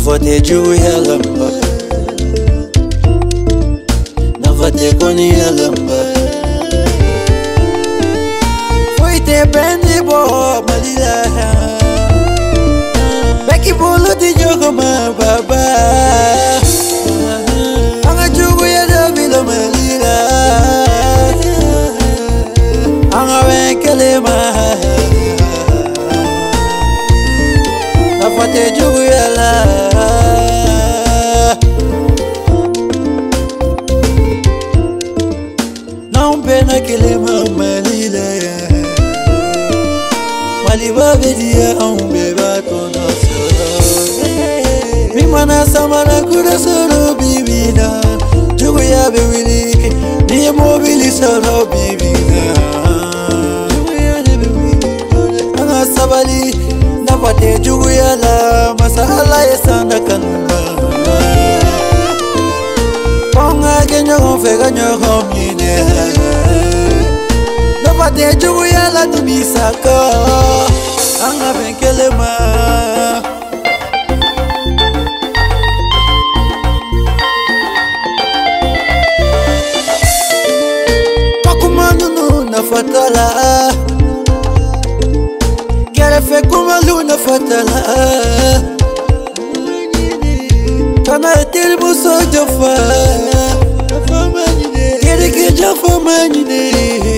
vote juya lamba, na vote koni ya lamba. Foi te bendi bo malila, beki bolo di jogo ma baba. Anga juya da bilo malila, anga wenkele ma. Na vote juya la. Pena kele mama lila ya Mali babedia umbe batona soro Mimana samana kura soro bibina Jugu ya bewili Niye mobili soro bibina Jugu ya bewili Anga sabali Nafate jugu ya la Masala ya sanda kanuma Ponga kenyo konfega nyo komine Nafate jugu ya la tubisaka Anga benkele ma Pakumanu no nafatala Kere fe kumalu nafatala Kana etil buso jofa Kere ke jofa manine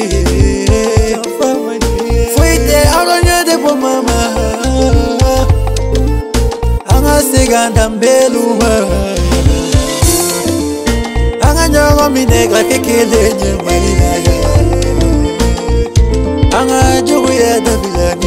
Fuite aronya de po mama Anga seganda mbeluma Anga nyogo minegra kekele nye marina Anga jugu ya da bilani